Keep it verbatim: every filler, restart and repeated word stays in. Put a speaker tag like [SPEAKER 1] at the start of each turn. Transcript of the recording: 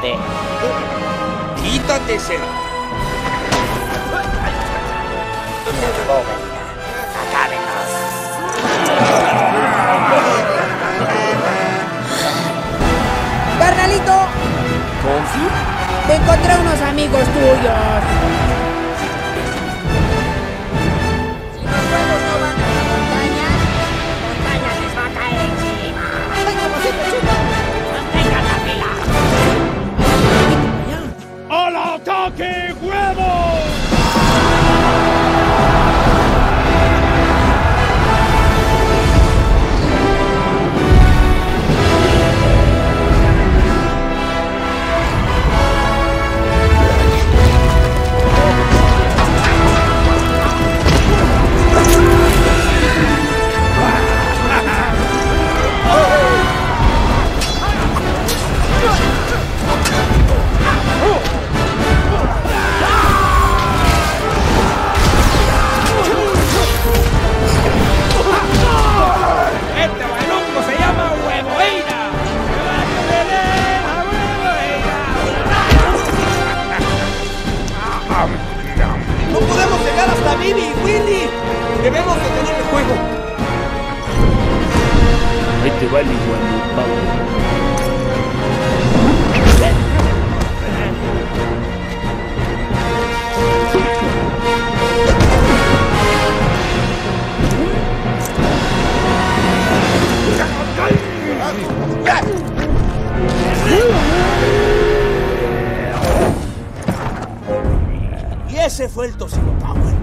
[SPEAKER 1] grande.
[SPEAKER 2] Quítate ese.
[SPEAKER 1] Acábenos.
[SPEAKER 3] ¡Carnalito!
[SPEAKER 2] ¿Confi?
[SPEAKER 3] Te encontré unos amigos tuyos.
[SPEAKER 1] Si los huevos no van a la montaña, la montaña les va a caer encima.
[SPEAKER 3] ¡Ay, como siempre, chupa!
[SPEAKER 1] ¡Mantengan la fila!
[SPEAKER 2] ¡Al ataque, huevos! ¡No podemos llegar hasta Bibi y Willy! ¡Debemos detener el juego!
[SPEAKER 4] Ahí te va el igual,
[SPEAKER 2] Y ese fue el Tocino Power.